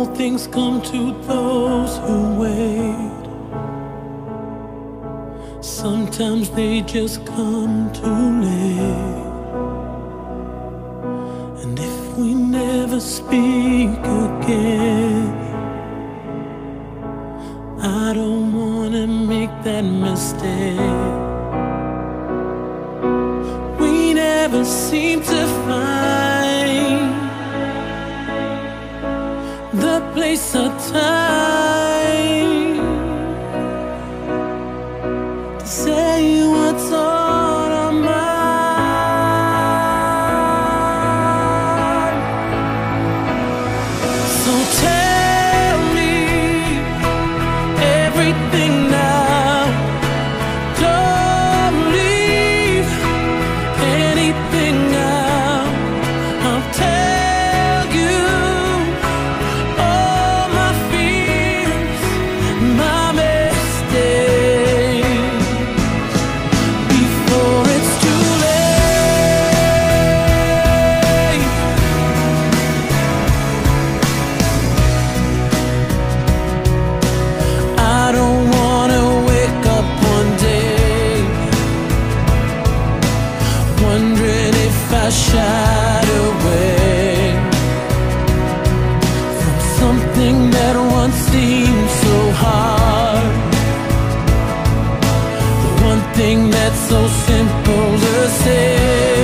All things come to those who wait. Sometimes they just come too late. And if we never speak again, I don't wanna make that mistake. We never seem to find the place or time to say what's on our mind. So tell me everything now. Don't leave anything out. I'll tell you all my fears, my mistakes, before it's too late. I don't wanna wake up one day wondering if I shied away from something that once seemed so hard. The one thing that's so simple to say.